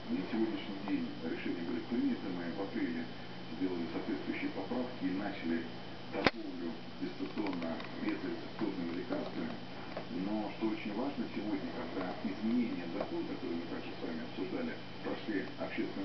На сегодняшний день решения были приняты, мы в апреле сделали соответствующие поправки и начали торговлю дистанционно безрецептурными лекарствами. Но что очень важно сегодня, когда изменения закона, которые мы также с вами обсуждали, прошли общественное